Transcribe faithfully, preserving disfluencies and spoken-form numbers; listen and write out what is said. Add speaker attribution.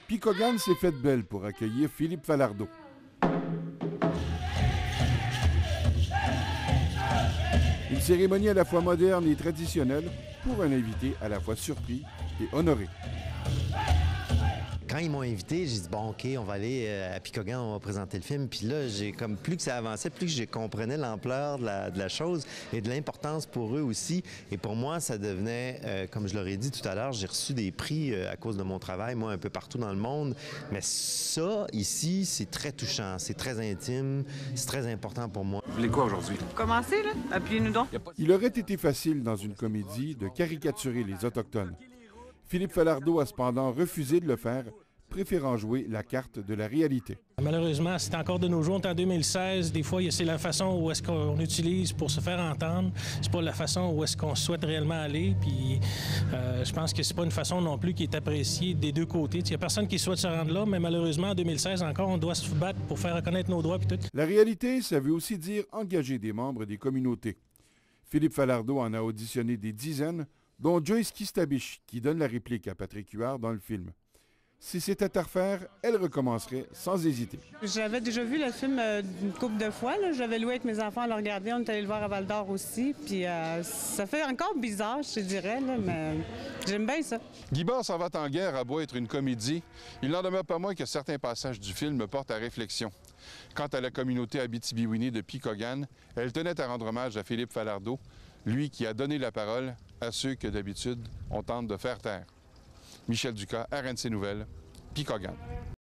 Speaker 1: Picogan s'est faite belle pour accueillir Philippe Falardeau. Une cérémonie à la fois moderne et traditionnelle pour un invité à la fois surpris et honoré.
Speaker 2: Quand ils m'ont invité, j'ai dit bon ok, on va aller à Picogan, on va présenter le film. Puis là, j'ai comme plus que ça avançait, plus que je comprenais l'ampleur de la, de la chose et de l'importance pour eux aussi. Et pour moi, ça devenait, euh, comme je leur ai dit tout à l'heure, j'ai reçu des prix euh, à cause de mon travail, moi un peu partout dans le monde. Mais ça, ici, c'est très touchant, c'est très intime, c'est très important pour moi.
Speaker 3: Vous voulez quoi aujourd'hui?
Speaker 4: Commencez là, appuyez-nous donc.
Speaker 1: Il aurait été facile dans une comédie de caricaturer les Autochtones. Philippe Falardeau a cependant refusé de le faire, préférant jouer la carte de la réalité.
Speaker 5: Malheureusement, c'est encore de nos jours, on est en deux mille seize. Des fois, c'est la façon où est-ce qu'on utilise pour se faire entendre. C'est pas la façon où est-ce qu'on souhaite réellement aller. Puis, euh, je pense que c'est pas une façon non plus qui est appréciée des deux côtés. Il y a personne qui souhaite se rendre là, mais malheureusement, en deux mille seize encore, on doit se battre pour faire reconnaître nos droits puis tout.
Speaker 1: La réalité, ça veut aussi dire engager des membres des communautés. Philippe Falardeau en a auditionné des dizaines, dont Joyce Kistabich, qui donne la réplique à Patrick Huard dans le film. Si c'était à refaire, elle recommencerait sans hésiter.
Speaker 6: J'avais déjà vu le film euh, une couple de fois. J'avais loué avec mes enfants à le regarder. On est allé le voir à Val-d'Or aussi. Puis euh, ça fait encore bizarre, je te dirais, là, mais j'aime bien ça.
Speaker 7: Guy Bord s'en va en guerre a beau être une comédie. Il n'en demeure pas moins que certains passages du film me portent à réflexion. Quant à la communauté Abitibi-Winnie de Picogan, elle tenait à rendre hommage à Philippe Falardeau, lui qui a donné la parole à ceux que d'habitude on tente de faire taire. Michel Ducas, R N C Nouvelles, Picogan.